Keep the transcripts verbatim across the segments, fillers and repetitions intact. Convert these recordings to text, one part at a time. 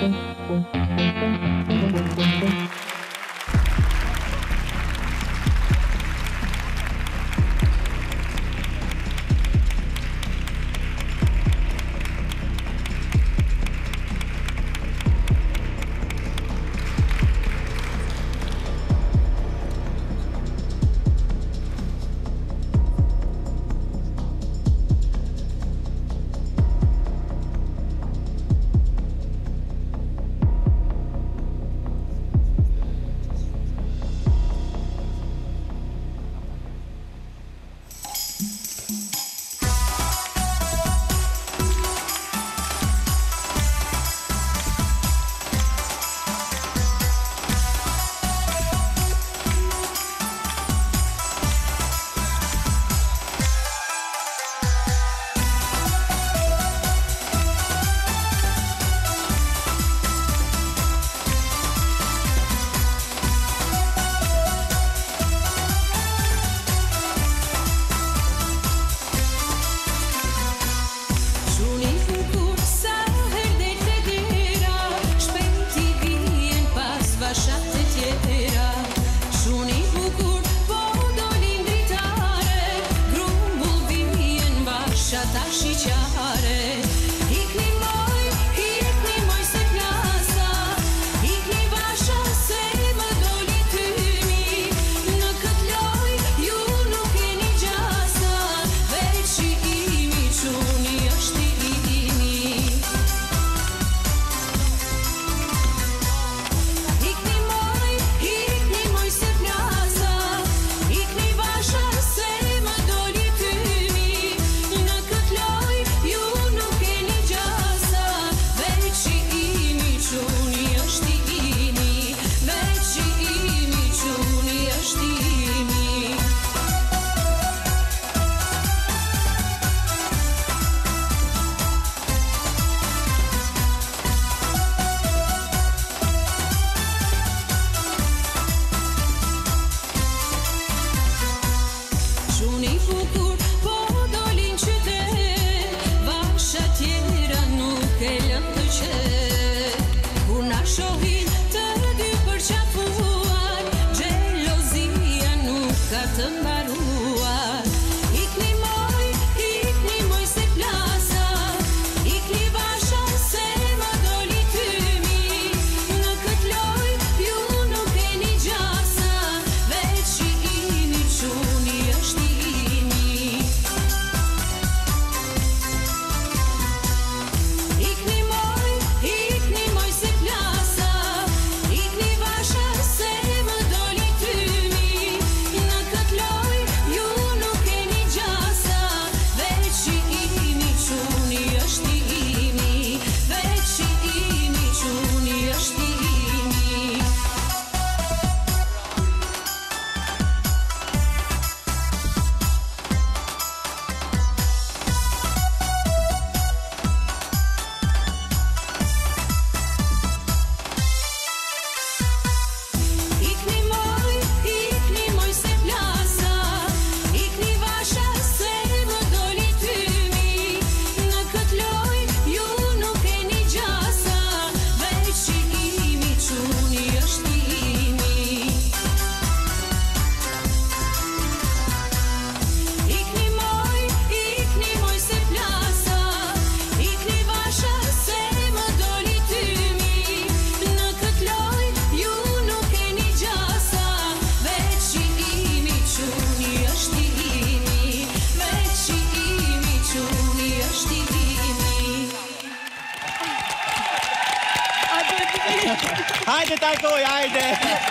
Hajde takoj, hajde!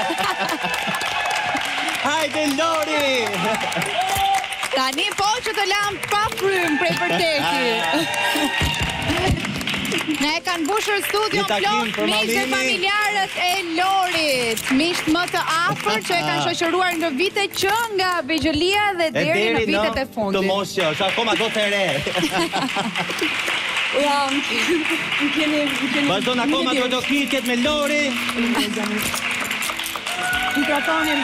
Hajde Lori! Tani po që të lam pa frym prej vërteti. Ne e kanë mbushur studion plot miqtë dhe familjarët e Lorit, miqt më të afër që e kanë shoqëruar në vite që nga Begjellia dhe deri në vitet e fundit. Të moshë, është akoma do të re. Ja, më keni... Vazhdon akoma do do kitjet me Lori. Mikrofonin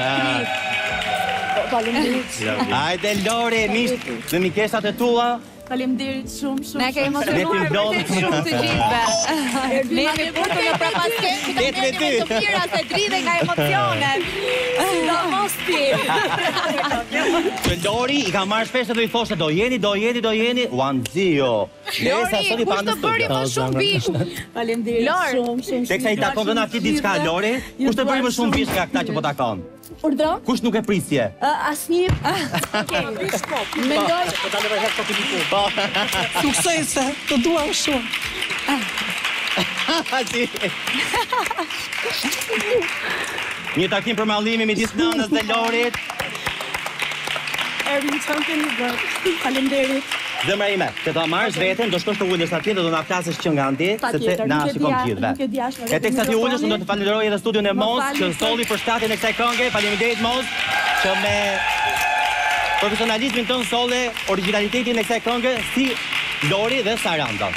duke... Hajde Lori, miqt dhe mikesat e tua. Faleminderit shumë shumë. Ne ke emocionuar vërtet shumë të gjithëve. Ne jemi burtë në prapaskem që të merrni me të mira se dridhe nga emocionet. Sidomos ti. Që Lori i ka marrë shpesh edhe i thoshte do jeni, do jeni, do jeni, uan zio. Lori, kush të bëri më shumë bishë? Faleminderit Lor. shumë shumë. Teksa i takon vëna ti diçka Lori, kush të bëri më shumë bishë nga këta që po takon? Urdhro? Kush nuk e prisje? Asnjë. Okej, biskop. Mendoj Po ta lëvë këtë tipi. Po. suksese, të dua shumë. Si. Një takim për mallimi midis nënës dhe Lorit. Erwin Tonkin, faleminderit. Zemra ime, që ta marrësh veten, do shkosh të ulesh atje dhe do na flasësh që nga ndi, sepse Patjetër, na nuk e shikon dija- gjithëve. nuk e dija as me E teksa ti ulesh, unë do të falenderoj edhe studion e Më Mos, falni, që solli për shtatjen e kësaj kënge. Faleminderit Mos, që me profesionalizmin tënd solle origjinalitetin e kësaj kënge si Lori dhe Saranda.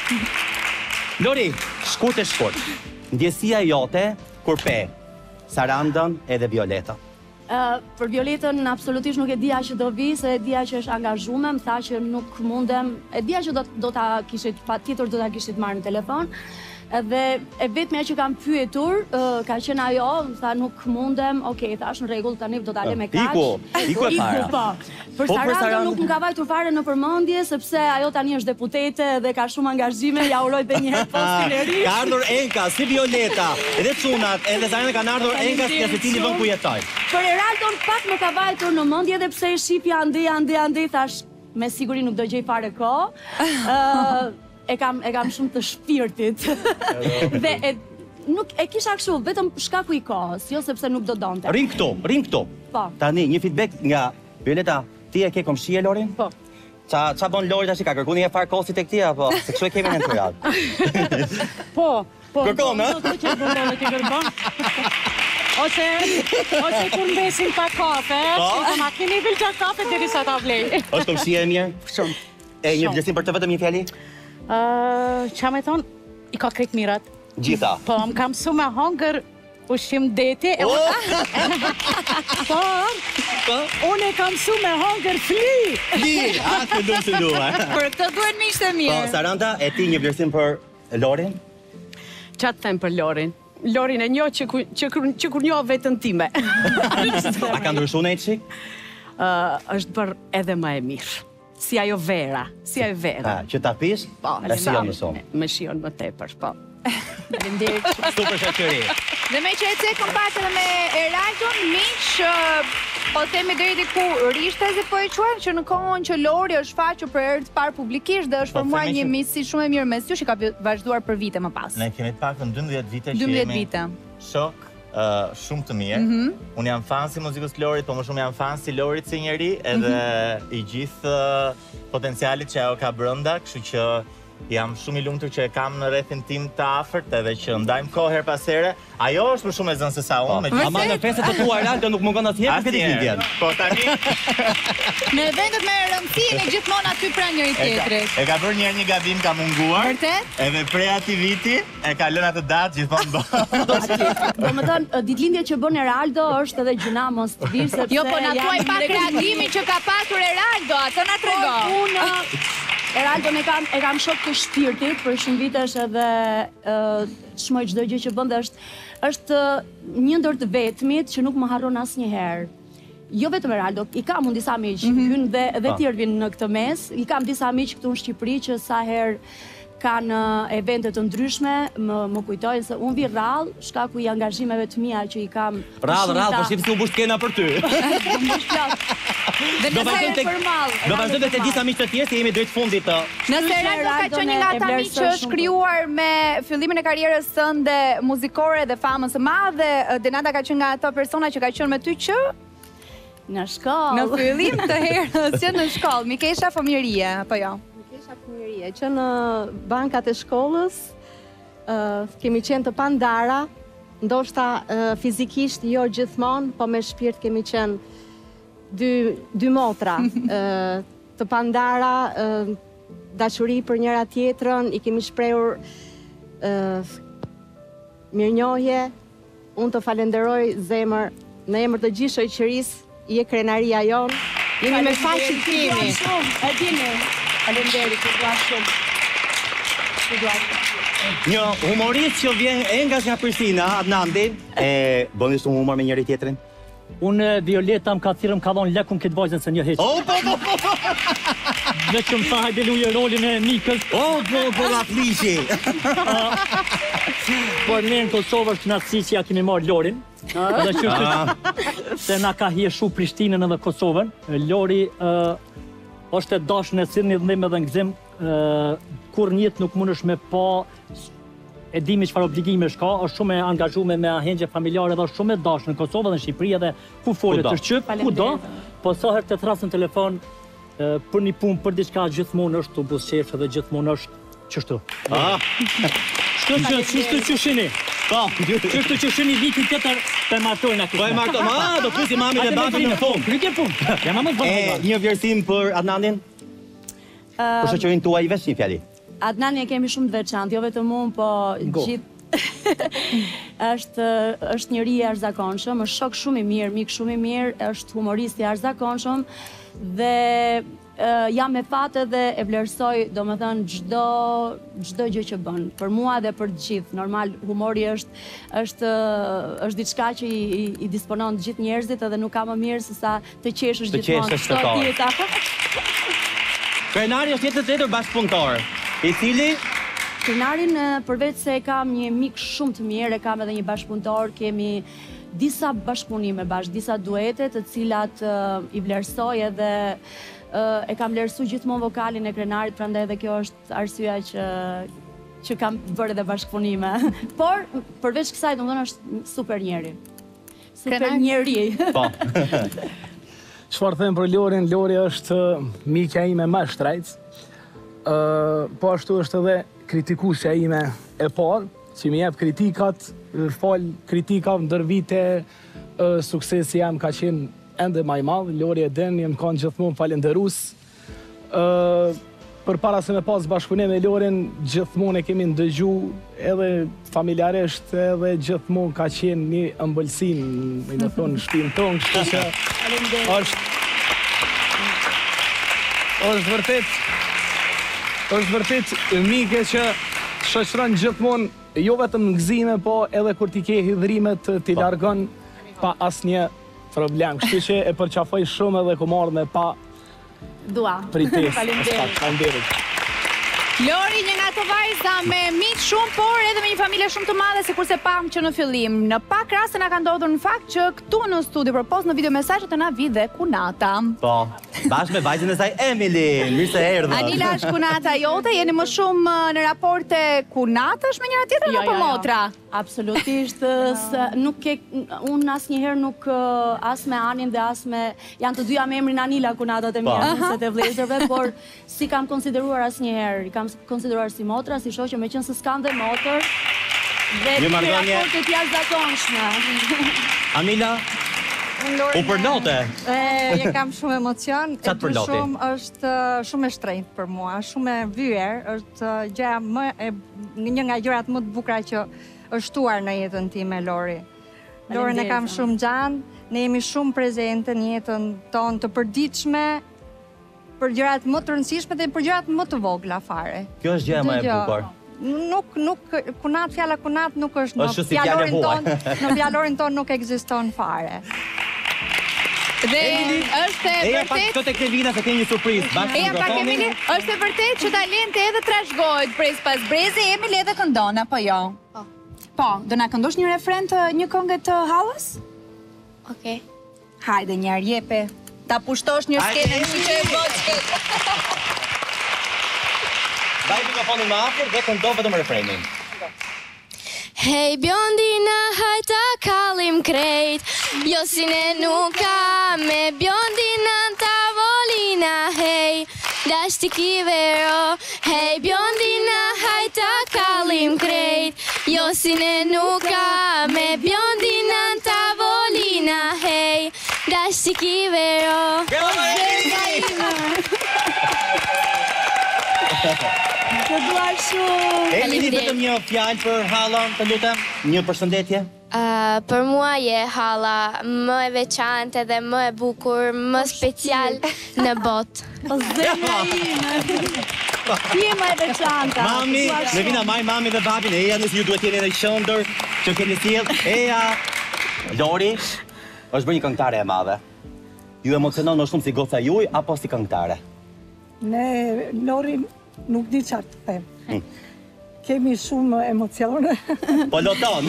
Lori, shkurt e shkurt. Ndjesia jote kur pe Sarandën edhe Violetën. Uh, për Violetën absolutisht nuk e dija që do vi, se e dija që është angazhume, më tha që nuk mundem, e dija që do, do ta kishit, pa tjetër do ta kishit marrë në telefon, edhe e vetmja që kam pyetur, uh, ka qenë ajo, më tha nuk mundem, okej, thash në rregull, tani do dalem me kaq. Iku, iku e para. Iku, po. Për Po, për Sarandën Sarandën- nuk më ka vajtur fare në përmendje, sepse ajo tani është deputete dhe ka shumë angazhime, ja uroj edhe një herë postin e ri. Ka ardhur Enka, si Violeta, edhe Çunat, edhe Saranda kanë ardhur Enka si secili vend ku jetojnë. Për Eraldon pak më ka vajtur në mendje edhe pse e shipja ande ande ande thash me siguri nuk do gjej fare kohë. Ë e kam e kam shumë të shpirtit. Dhe e, nuk e kisha kështu vetëm shkaku i kohës, jo sepse nuk do donte. Rin këtu, rin këtu. Po. Tani një feedback nga Violeta, ti e ke komshie Lorin? Po. Ça ça bën Lori tash, ka kërkuni e far kosit tek ti apo se kështu e kemi në Tiranë. Po, po. Kërkon, ha? Po, që do të kërkon. Ose, ose kur mbesin pa kafe, Po. si ma keni vel qa kafe deri sa ta vlej. Është komshie e mirë? Shumë. E një vlerësim për të vetëm një fjali? Uh, qa me thonë, i ka krejt mirat. Gjitha. Po, më kam su me hongër ushqim deti. E, Oh! po, Po? unë e kam su me hongër fli. Di, a të du të du, ha? Për këtë duhen miqtë e Po, mirë. Saranda, e ti një vlerësim për Lorin? Qa të them për Lorin? Lorin e njoh që, ku- që, kur- që kur njoh vetën time. A ka ndryshu në e qik? uh, është bërë edhe më e mirë. Si ajo Vera, si ajo Vera. Ha, që ta pish, Po, e si janë më shumë. Me shion më tepër, po. Faleminderit. Super shoqëri. Dhe me që e cekëm pak edhe me Eraldon, miq, ë, po themi deri diku rishtezi po e quajnë që në kohën që Lori është faqur për herë të parë publikisht dhe është Po, formuar themi një që- miqësi shumë e mirë mes jush, që ka vazhduar për vite më pas. Ne kemi të paktën dymbëdhjetë vite që dymbëdhjetë jemi vite. shok uh, shumë të mirë. Unë jam fan si muzikës Lorit, po më shumë jam fan si Lorit si njeri, edhe i gjithë uh, potencialit që ajo ka brenda, kështu që jam shumë i lumtur që e kam në rrethin tim të afërt edhe që ndajmë kohë her pas here. Ajo është më shumë e zënë se sa unë. me Ama në festet të tua Araldo nuk mungon asnjë për këtë Asnjëherë. ditën. Po tani Në eventet me rëndësi jeni gjithmonë aty pranë njëri e ka, tjetrit. e ka bërë një herë një gabim, ka munguar. Vërtet? Edhe prej atij viti e ka lënë atë datë gjithmonë bë. Do më thënë, ditëlindje që bën Eraldo është edhe gjuna mos të di, sepse Jo, po na jam thuaj pak në reagimin që ka pasur Eraldo, atë na trego. Po, unë Eraldon e kam e kam shok të shpirtit për shumë vitesh edhe ë çmoj çdo gjë që bën dhe është është ë, një ndër të vetmit që nuk më harron asnjëherë. Jo vetëm Eraldo, i kam unë disa miq, hyn dhe dhe tjerë vinë në këtë mes. I kam disa miq këtu në Shqipëri që sa herë kanë ë, evente të ndryshme, më më kujtojnë se unë vi rrallë, shkaku i angazhimeve të mia që i kam. Rrallë, rrallë, po shif si u bush kena për ty. Dhe Do nëse vazhdojmë tek Do vazhdojmë tek disa miq të tjerë se jemi drejt fundit të. Nëse Eraldo ka qenë një nga ata miq që është krijuar me fillimin e karrierës sënde muzikore dhe famës së madhe, Denata ka qenë nga ato persona që ka qenë me ty që Në shkollë. në fillim të herës që në shkollë, Mikesha fëmijërie, apo jo? Kisha fëmijërie, që në bankat e shkollës uh, kemi qenë të pandara, ndoshta uh, fizikisht jo gjithmonë, po me shpirt kemi qenë dy, dy motra. uh, të pandara, uh, dashuri për njëra tjetrën, i kemi shprehur uh, mirënjohje. Unë të falenderoj zemër, në emër të gjithë shoqërisë, je krenaria jonë. Jemi me faqe të kemi. E dini. Faleminderit, ju dua shumë. Ju dua shumë. Një humorist që vjen e nga nga Prishtina, Adnandi, e bëni shumë humor me njëri tjetrin? Unë Violeta më ka thirrëm ka dhënë lekun këtë vajzën se një heq. Oh, po, po, po! Vetëm tha hajde luaj rolin e Mikës. Oh, po, po, la flishi! Por ne në Kosovë është knatësi që ja kemi marrë Lorin. Dhe që është se na ka hieshu Prishtinën edhe Kosovën. Lori uh, është e dashën e sirni dhënim edhe në gzim. Uh, kur njët nuk mundesh me pa e dimi çfarë obligimesh ka, është shumë e angazhuar me ahengje familjare dhe është shumë e dashur në Kosovë dhe në Shqipëri edhe ku folet të shqip, kudo, po sa herë të thras në telefon e, për një punë, për diçka gjithmonë është të buzëqesh dhe gjithmonë është çështu. Ah. Shto që çështu që shini. Po, çështu që shini vitin tjetër të martojnë aty. Po e martojnë, ma, do pyesi mamin e babën në fund. Kryke punë. Ja mamë E një vlerësim për Adnandin? Për shoqërinë tuaj veç një fjali. Adnani e kemi shumë të veçantë, jo vetëm unë, po gjithë është është njëri i jashtëzakonshëm, është shok shumë i mirë, mik shumë i mirë, është humorist i jashtëzakonshëm dhe uh, jam me fat edhe e vlerësoj, domethënë çdo çdo gjë që bën. Për mua dhe për të gjithë. Normal humori është është është diçka që i, i, i disponon të gjithë njerëzit edhe nuk ka më mirë se sa të qeshësh gjithmonë sot jeta. Krenari është jetë të tjetër bashkëpunëtor, i cili Krenarin, përveç se e kam një mik shumë të mirë, e kam edhe një bashkëpunëtor, kemi disa bashkëpunime bashkë, disa duete të cilat uh, i vlerësoj edhe uh, e kam vlerësu gjithmonë vokalin e Krenarit, prandaj edhe kjo është arsyeja që që kam bërë edhe bashkëpunime. Por përveç kësaj, domethënë është super njeri. Super Krenar... njeri. Po. Çfarë them për Lorin? Lori është mikja ime më e shtrejtë. Uh, po ashtu është edhe kritikuesja ime e parë, që më jep kritikat, fal kritika ndër vite, uh, suksesi jam ka qenë ende më i madh. Lori e den, jam kanë gjithmonë falënderues. Uh, Përpara se me pas bashkëpunim me Lorin, gjithmonë e kemi ndëgju edhe familjarisht edhe gjithmonë ka qenë një ëmbëlsim, më të thonë, në shtëpinë tonë, kështu që është është vërtet është vërtet mike që shoqëron gjithmonë jo vetëm në gëzime, po edhe kur ti ke hidhrimet ti largon pa asnjë problem. Kështu që e përqafoj shumë edhe ku marrë me pa Dua. Prites. Faleminderit. Faleminderit. Lori, një nga ato vajza me miq shumë, por edhe me një familje shumë të madhe, sikurse pam që në fillim. Në pak raste na ka ndodhur në fakt që këtu në studio përpos në video mesazhet të na vi dhe kunata. Po, bashkë me vajzën e saj Emily, mirë se erdhë. Anila është kunata jote, jeni më shumë në raporte kunatash me njëra tjetrën apo motra? Absolutisht, se nuk ke, unë asnjëherë nuk as me Anin dhe as me, janë të dyja me emrin Anila kunatat e mia, nëse të vëllezërve, por si kam konsideruar asnjëherë, i kam konsideruar si motra, si shoqe, me qenë se s'kam dhe motër, dhe Një të marrëdhënie- raportet jashtëzakonshme. Anila, u përnote. E, e kam shumë emocion, e Qa të dy përloti? shumë është uh, shumë e shtrenjtë për mua, shumë e vyer, është uh, gjëja më e, një nga gjërat më të bukura që është shtuar në jetën time Lori. Lorin e kam Faleminderit. shumë gjanë, ne jemi shumë prezente në jetën tonë të përditshme, për gjërat më të rëndësishme dhe për gjërat më të vogla fare. Kjo është gjëja më e Dëgjoj, bukur. Nuk, nuk, kunat, fjala kunat nuk është në Është si fjalë fjalorin huaj. ton, në fjalorin ton nuk ekziston fare. Dhe është e Eja pak vërtet këto tek Levina se ke një surprizë. Bashkë Eja me pak mikrofonin. Emily, është e vërtet që talenti edhe trashëgohet brez pas brezi, Emily edhe këndon apo jo? Po. Po, do na këndosh një refren të një këngë të Hallës? Okej. Hajde një herë jepe. Ta pushtosh një Hajde, skenë Emily! që e boçket. Vaj mikrofonin më afër dhe këndo vetëm refrenin. Hej Bjondina, hajta kallim krejt, jo si ne nuk ka me Bjondina në tavolina, hej, dashti ki vero. Hej Bjondina, hajta kallim krejt, jo si ne nuk ka me Bjondina në tavolina, hej, dashti ki vero. Bravo, Emily! Të dua shumë. E mi vetëm një fjalë për hallën, të lutem, një përshëndetje. Uh, për mua je halla më e veçantë dhe më e bukur, më special në botë. O zemra ime. Ti je më e veçanta. Mami, me vina maj mami dhe babin, eja nëse ju duhet jeni në qendër që keni sjell. Eja. Lori është bërë një këngëtare e madhe. Ju emocionon më shumë si goca juaj apo si këngëtare? Ne, Lori, nuk di çfarë të them. Kemi shumë emocione. Po loton.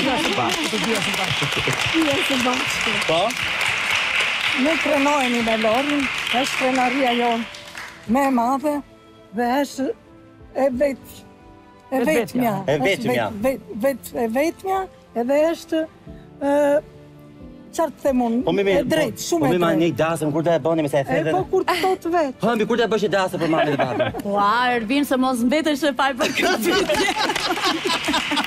Po? Ne trenojemi me Lorin, është trenaria jonë me e madhe dhe është e vetë. E vetëmja. E vetëmja. E vetëmja edhe është qartë them unë, e drejtë, shumë e drejtë. Po mi ma një dasëm, kur të e bëni me se e thedhe? E po kur të thot vetë. Po mi kur të e bësh e dasëm për mami dhe babin? Ua, Ervin, se mos mbetesh e faj për këtë pyetje.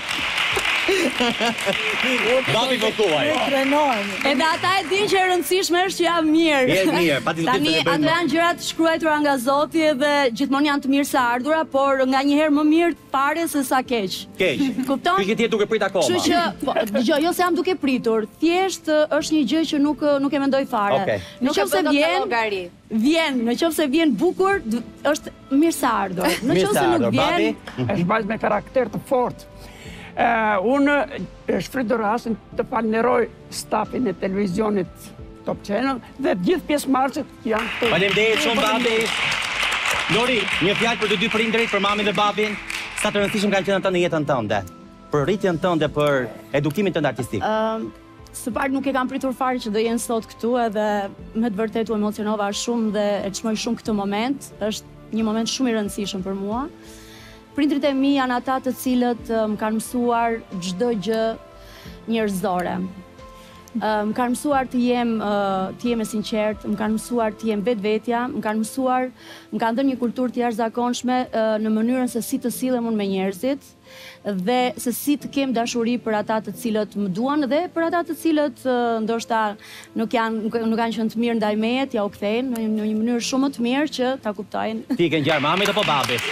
Babi po thuaj. Ne trenojmë. Edhe ata e din që e rëndësishme është që jam mirë. Je mirë, patjetër. Tani ato janë gjërat shkruara nga Zoti dhe gjithmonë janë të mirë se ardhura, por nganjëherë më mirë fare se sa keq. Keq. Kupton? Ti je duke prit akoma. Kështu që, po, dëgjoj, jo se jam duke pritur, thjesht është një gjë që nuk nuk e mendoj fare. Okay. Nëse vjen, vjen, nëse vjen bukur, është mirë se ardhur. Nëse nuk vjen, është vajzë me karakter të fortë. Uh, unë shfrytoj rastin të falenderoj stafin e televizionit Top Channel dhe gjithë pjesëmarrësit janë këtu. Faleminderit shumë babi. Lori, një fjalë për të dy prindërit, për mamin dhe babin, sa të rëndësishëm kanë qenë ata në jetën tënde, për rritjen tënde, për edukimin tënd artistik. Ëm, uh, së pari nuk e kam pritur fare që do jenë sot këtu edhe me të vërtetë u emocionova shumë dhe e çmoj shumë këtë moment. Është një moment shumë i rëndësishëm për mua. Prindrit e mi janë ata të cilët më kanë mësuar çdo gjë njerëzore. Më kanë mësuar të jem të jem e sinqert, më kanë mësuar të jem vetvetja, më kanë mësuar, më kanë dhënë një kulturë të jashtëzakonshme në mënyrën se si të sillem unë me njerëzit dhe se si të kem dashuri për ata të cilët më duan dhe për ata të cilët ndoshta nuk janë nuk kanë qenë të mirë ndaj meje, ja u kthejnë në një mënyrë shumë më të mirë që ta kuptojnë. Ti ke ngjar mamit apo babit?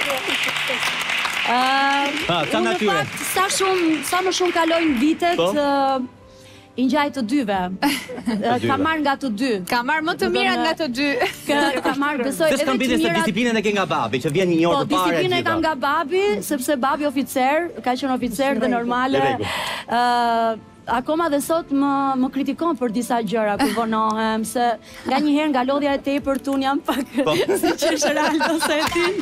Uh, unë në fakt, sa, shumë, sa më shumë kalojnë vitet, uh, i ngjaj të dyve. Uh, ka marrë nga të dy. Ka marrë më të mirat nga të dy. Ka, ka marrë, besoj, edhe të mirat... Se disiplinën e ke nga babi, që vjen një orë të pare. Po, disiplinën e kam nga babi, sepse babi oficer, ka qenë oficer dhe normale. Uh, Akoma dhe sot më, më kritikon për disa gjëra kur vonohem, se nga njëherë nga lodhja e tepër tun jam pak si që është Raldo se e tin.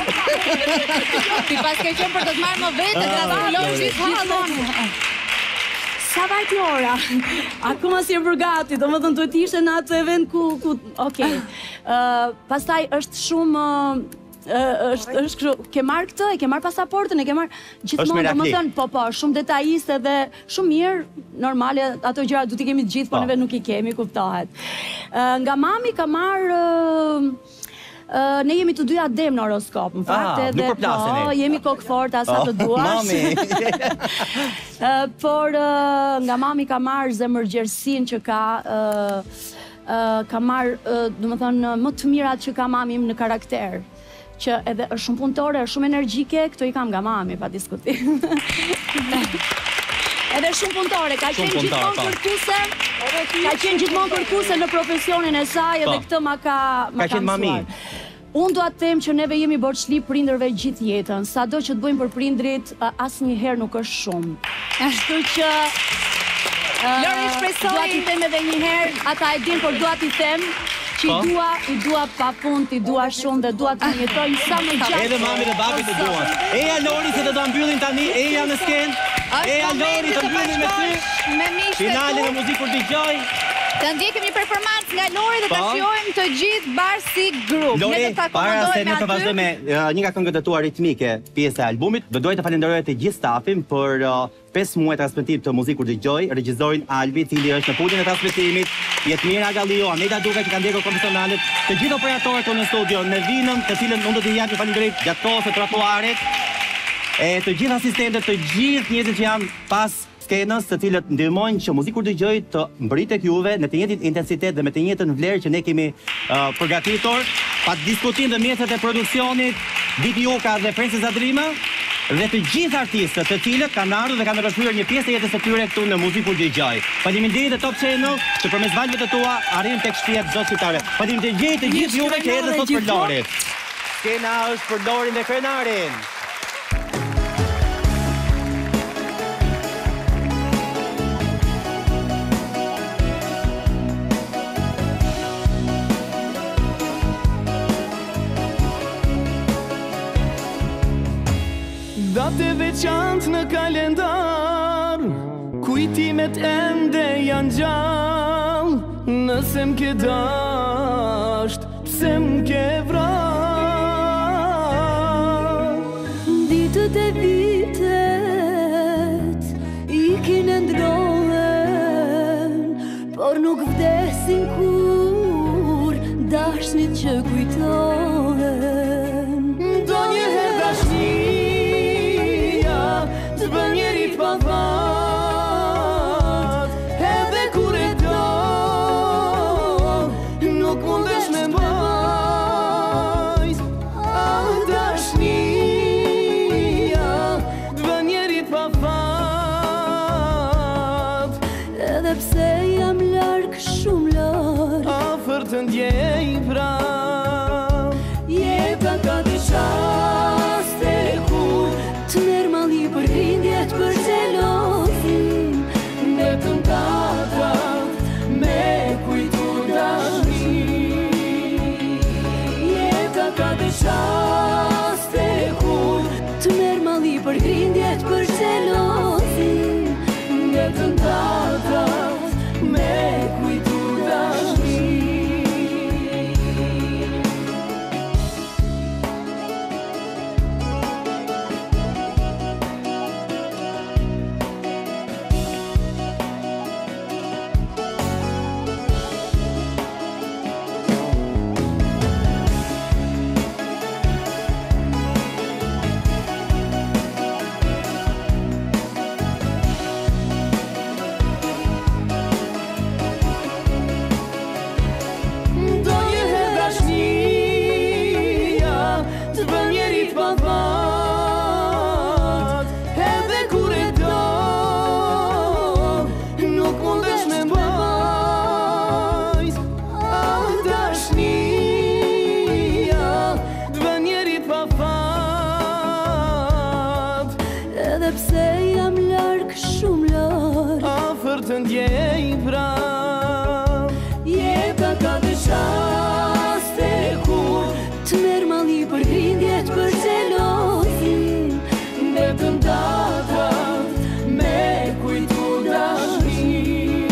Ti pas ke qenë për të të marrë më vete, të raskullon gjithë halon. Sa vajti ora? Akoma si e përgati, do më thënë duhet ishte në atë event ku... ku Okej. Uh, pastaj është shumë... Uh, është është kështu, ke marr këtë, e ke marr pasaportën, e ke marr gjithmonë, domethënë, po po, shumë detajiste dhe shumë mirë, normale, ato gjëra duhet i kemi të gjithë, po neve nuk i kemi, kuptohet. Nga mami ka marr Uh, ne jemi të dyja dem në horoskop, në fakt, ah, edhe po, jemi kokëfort asa oh, të duash. Mami. uh, por uh, nga mami ka marr zemërgjersin që ka uh, uh, ka marr, uh, domethënë, më të mirat që ka mami në karakter. Që edhe është shumë punëtore, është shumë energjike, këto i kam nga mami, pa diskutim. Edhe shumë punëtore, ka qenë gjithmonë kërkuese, ka qenë gjithmonë kërkuese në profesionin e saj, edhe këtë ma ka ma ka mësuar. Unë do atë them që neve jemi borçli prindërve gjithë jetën, sado që të bëjmë për prindrit, asnjëherë nuk është shumë. Kështu që Lori shpresoj. Dua t'i them edhe një herë, ata e din, por dua t'i them që i dua, i dua pa punë, i dua shumë dhe dua të jetojnë sa më gjatë. Edhe mami dhe babi të duan. Eja Lori se do ta mbyllin tani, eja në skenë. Eja Lori të mbyllin me ty. Me mishte. Finalin e muzikë kur dëgjoj. Të ndjekim një performancë nga Lori dhe ta shijojmë të gjithë bashkë si grup. Lori, para se ne të vazhdojmë me një nga këngët e tua ritmike, pjesë e albumit, do doja të falenderoj të gjithë stafin për pesë muaj transmetim të muzikë kur dëgjoj, regjisorin Albi, i cili është në putjen e transmetimit, Jetmira Galio, Ameda Duka që kanë ndjekur profesionalet, të gjithë operatorët tonë në studio, në vinën, të cilën unë do t'i jap një falënderim gjatë kohës së trotuarit, e të gjithë asistentët, të gjithë njerëzit që janë pas skenës, të cilët ndihmojnë që muzikë kur dëgjoj të mbërritet tek juve në të njëjtin intensitet dhe me të njëjtën vlerë që ne kemi uh, përgatitur, pa diskutim dhe mjetet e produksionit, Diti Oka dhe Princesa Drima, dhe të gjithë artistët të cilët kanë ardhur dhe kanë rrëfyer një pjesë e jetës së tyre këtu në Muzikun Dëgjoj. Faleminderit të Top Channel që përmes valëve të tua arrin tek shtëpia çdo qytetare. Faleminderit të gjithë juve që erdhët sot për Lorin. Skena është për Lorin dhe Krenarin. Date veçant në kalendar, kujtimet ende janë gjallë. Nëse m'ke dasht, pse m'ke vrarë? Ditët e vitet ikin e ndrohen, por nuk vdesin kur dashnit që kujtohen. Do njëherë dashnia të bën njerit pa vat, edhe kur e do nuk mundesh me mbajt. Ah, dashnia të bën njerit pa fat, edhe pse jam larg, shumë larg, afër të ndjej pra. Jeta ka të qaste kur të merë mali për rindjet për xhelozin, Ndetën tatat me kujtu dashni. Jeta ka të qaste kur të merë mali për rindjet për xhelozin, Ndetën tatat me kujtu dashni. pse jam larg, shumë larg, afër të ndjej pra. Jeta ka të qaste kur të merë mali për grindjet për xhelozin, Ndetën datat me kujtu dashni.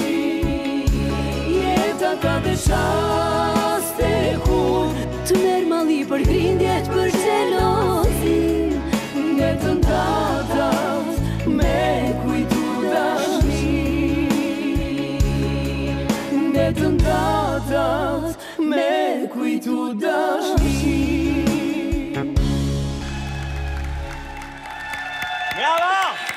Jeta ka të qaste kur të merë mali për grindjet për xhelozin, Ndetën datat me kujtu dashni. Ndetën datat me kujtu dashni. Bravo!